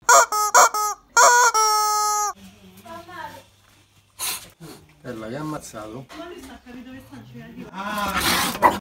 Bella, che ha ammazzato? Ma lui sta a capire dove sta, ci arriva.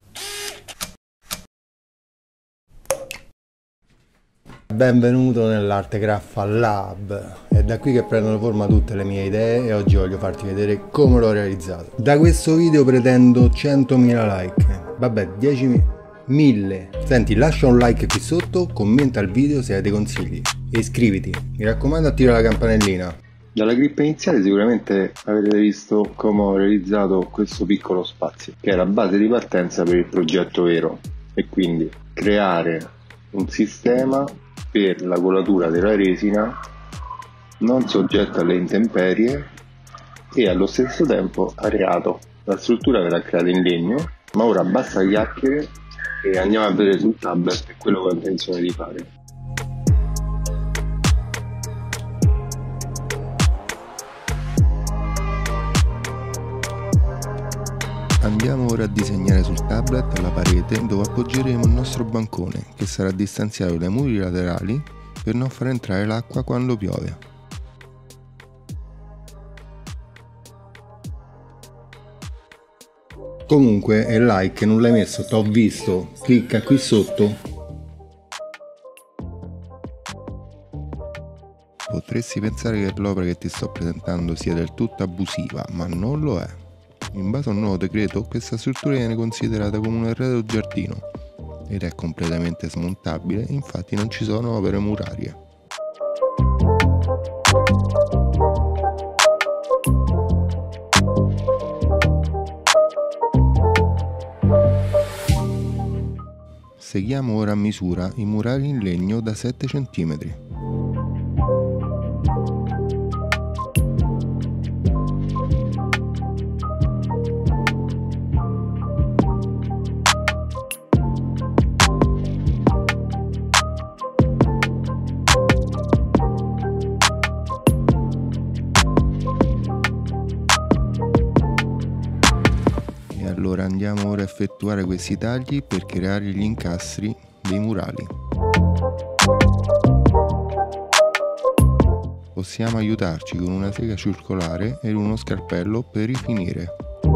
Benvenuto nell'Artecraft Lab. È da qui che prendono forma tutte le mie idee e oggi voglio farti vedere come l'ho realizzato. Da questo video pretendo 100.000 like. Vabbè, 10.000. Senti, lascia un like qui sotto, commenta il video se hai dei consigli e iscriviti. Mi raccomando, attiva la campanellina. Dalla grip iniziale sicuramente avrete visto come ho realizzato questo piccolo spazio, che è la base di partenza per il progetto vero, e quindi creare un sistema per la colatura della resina non soggetto alle intemperie e allo stesso tempo areato. La struttura verrà creata in legno, ma ora basta chiacchiere e andiamo a vedere sul tablet quello che ho intenzione di fare. Andiamo ora a disegnare sul tablet la parete dove appoggeremo il nostro bancone, che sarà distanziato dai muri laterali per non far entrare l'acqua quando piove. Comunque è like che non l'hai messo, t'ho visto, clicca qui sotto. Potresti pensare che l'opera che ti sto presentando sia del tutto abusiva, ma non lo è. In base a un nuovo decreto, questa struttura viene considerata come un arredo giardino ed è completamente smontabile, infatti non ci sono opere murarie. Seguiamo ora a misura i murali in legno da 7 cm. Allora andiamo ora a effettuare questi tagli per creare gli incastri dei murali. Possiamo aiutarci con una sega circolare e uno scalpello per rifinire.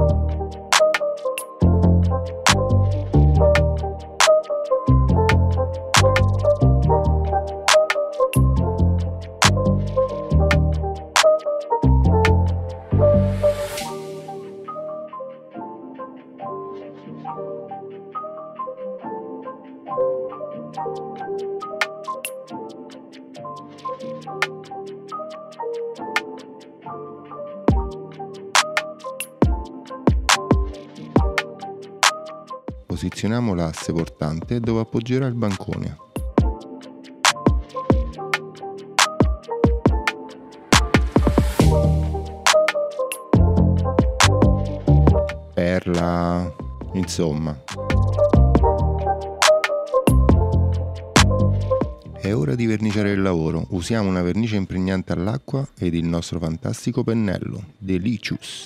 Posizioniamo l'asse portante dove appoggerà il bancone. Perla, insomma. È ora di verniciare il lavoro. Usiamo una vernice impregnante all'acqua ed il nostro fantastico pennello, Delicious.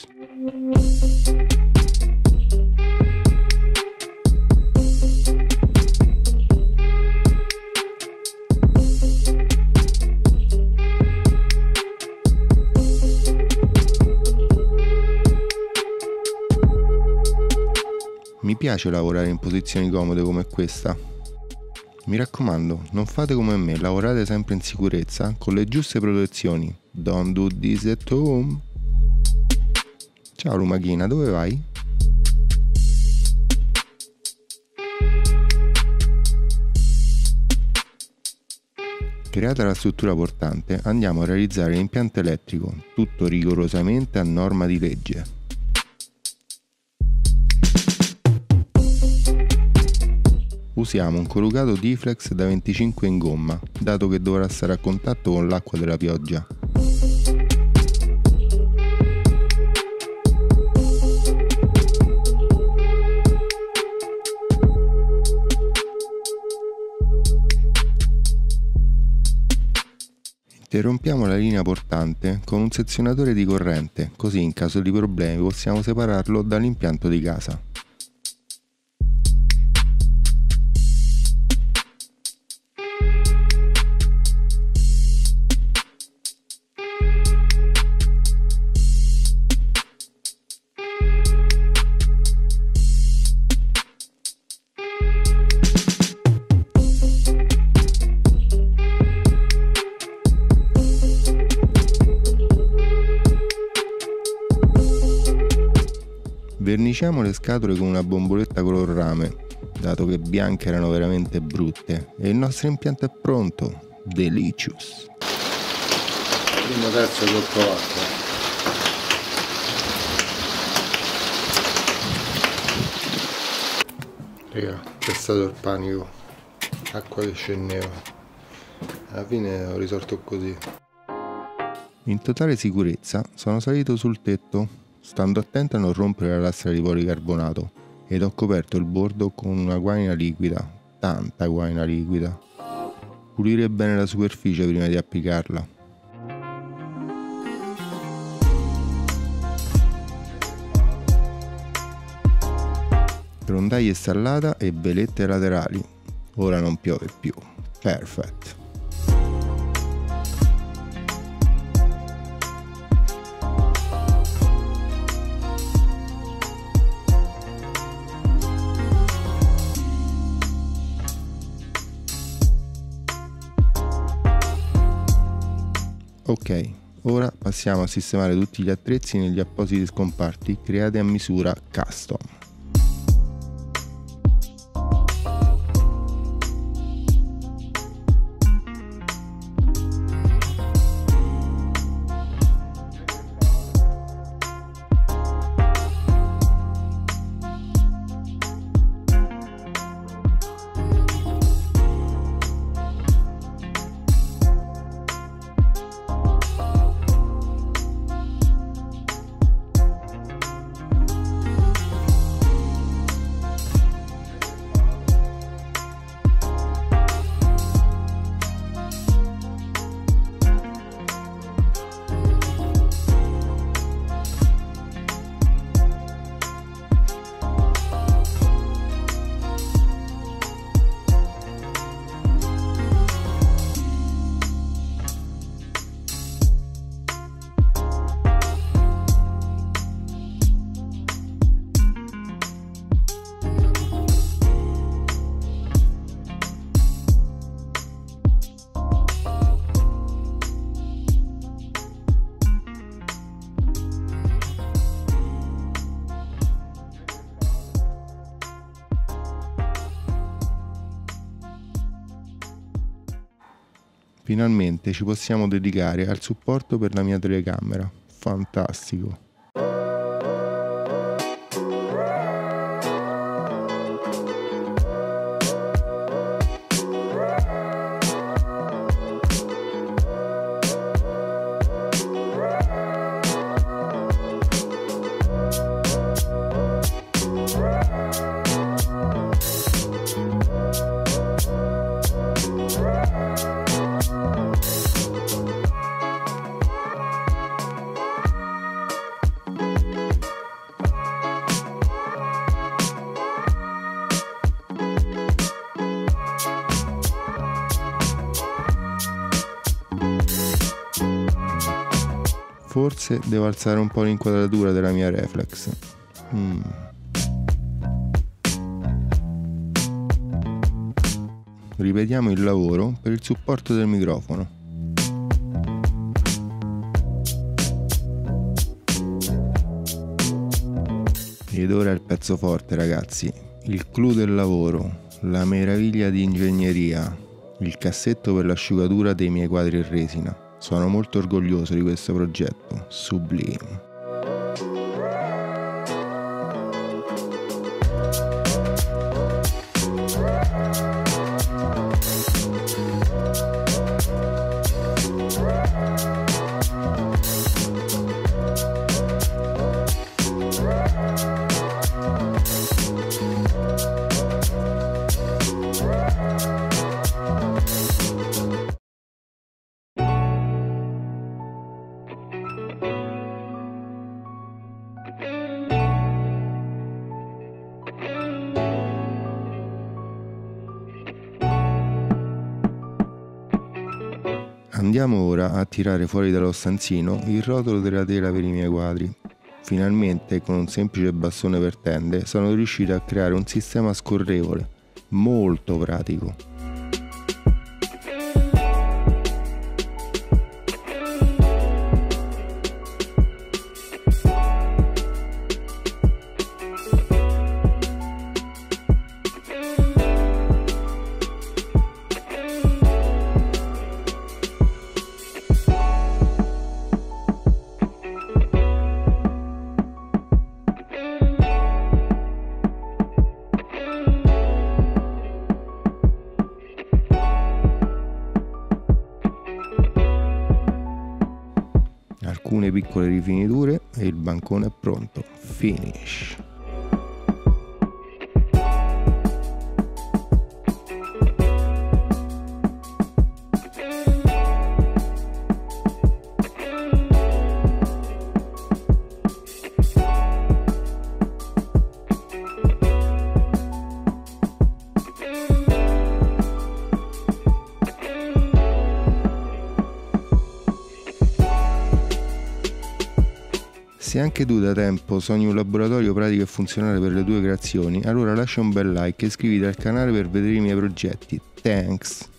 Mi piace lavorare in posizioni comode come questa. Mi raccomando, non fate come me, lavorate sempre in sicurezza con le giuste protezioni. Don't do this at home. Ciao lumachina, dove vai? Creata la struttura portante, andiamo a realizzare l'impianto elettrico, tutto rigorosamente a norma di legge. Usiamo un corrugato Difflex da 25 in gomma, dato che dovrà stare a contatto con l'acqua della pioggia. Interrompiamo la linea portante con un sezionatore di corrente, così in caso di problemi possiamo separarlo dall'impianto di casa. Verniciamo le scatole con una bomboletta color rame, dato che bianche erano veramente brutte, e il nostro impianto è pronto. Delicious! Primo terzo sotto acqua. Raga, c'è stato il panico, acqua che scendeva, alla fine ho risolto così. In totale sicurezza sono salito sul tetto, stando attento a non rompere la lastra di policarbonato, ed ho coperto il bordo con una guaina liquida, tanta guaina liquida. Pulire bene la superficie prima di applicarla. Grondaia installata e velette laterali. Ora non piove più. Perfetto. Ok, ora passiamo a sistemare tutti gli attrezzi negli appositi scomparti creati a misura custom. Finalmente ci possiamo dedicare al supporto per la mia telecamera. Fantastico! Forse devo alzare un po' l'inquadratura della mia reflex. Ripetiamo il lavoro per il supporto del microfono. Ed ora il pezzo forte, ragazzi, il clou del lavoro, la meraviglia di ingegneria, il cassetto per l'asciugatura dei miei quadri in resina. Sono molto orgoglioso di questo progetto, sublime. Andiamo ora a tirare fuori dallo stanzino il rotolo della tela per i miei quadri. Finalmente, con un semplice bastone per tende, sono riuscito a creare un sistema scorrevole, molto pratico. alcune piccole rifiniture e il bancone è pronto. Finish. Se anche tu da tempo sogni un laboratorio pratico e funzionale per le tue creazioni, allora lascia un bel like e iscriviti al canale per vedere i miei progetti. Thanks!